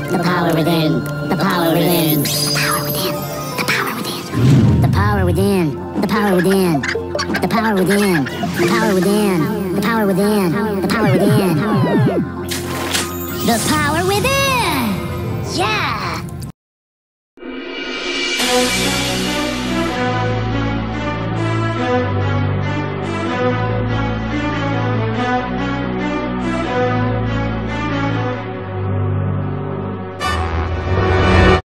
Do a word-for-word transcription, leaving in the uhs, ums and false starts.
The power within. The power within. The power within. The power within. The power within. The power within. The power within. The power within. The power within. The power within.